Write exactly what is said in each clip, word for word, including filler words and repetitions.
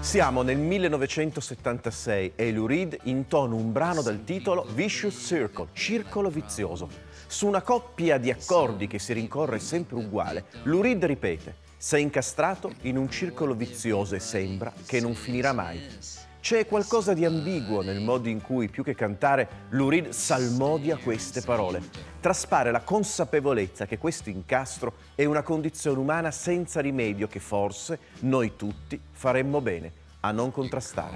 Siamo nel millenovecentosettantasei e Lou Reed intona un brano dal titolo Vicious Circle, circolo vizioso. Su una coppia di accordi che si rincorre sempre uguale, Lou Reed ripete: sei incastrato in un circolo vizioso e sembra che non finirà mai. C'è qualcosa di ambiguo nel modo in cui, più che cantare, Lou Reed salmodia queste parole. Traspare la consapevolezza che questo incastro è una condizione umana senza rimedio che forse noi tutti faremmo bene a non contrastare.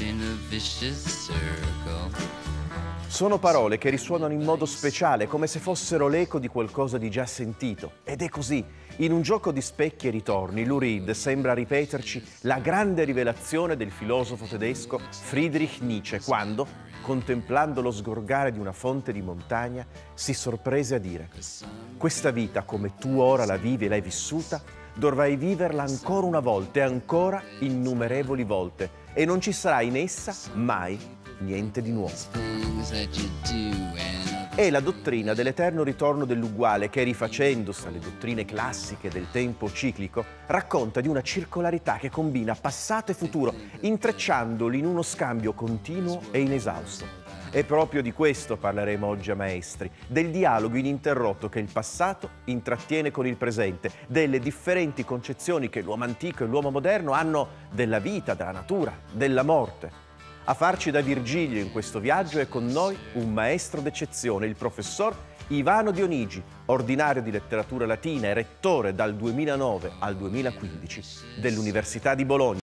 Sono parole che risuonano in modo speciale, come se fossero l'eco di qualcosa di già sentito. Ed è così. In un gioco di specchi e ritorni, Lou Reed sembra ripeterci la grande rivelazione del filosofo tedesco Friedrich Nietzsche, quando, contemplando lo sgorgare di una fonte di montagna, si sorprese a dire: questa vita, come tu ora la vivi e l'hai vissuta, dovrai viverla ancora una volta e ancora innumerevoli volte, e non ci sarà in essa mai niente di nuovo. È la dottrina dell'eterno ritorno dell'uguale che, rifacendosi alle dottrine classiche del tempo ciclico, racconta di una circolarità che combina passato e futuro, intrecciandoli in uno scambio continuo e inesausto. E proprio di questo parleremo oggi a Maestri, del dialogo ininterrotto che il passato intrattiene con il presente, delle differenti concezioni che l'uomo antico e l'uomo moderno hanno della vita, della natura, della morte. A farci da Virgilio in questo viaggio è con noi un maestro d'eccezione, il professor Ivano Dionigi, ordinario di letteratura latina e rettore dal duemilanove al duemilaquindici dell'Università di Bologna.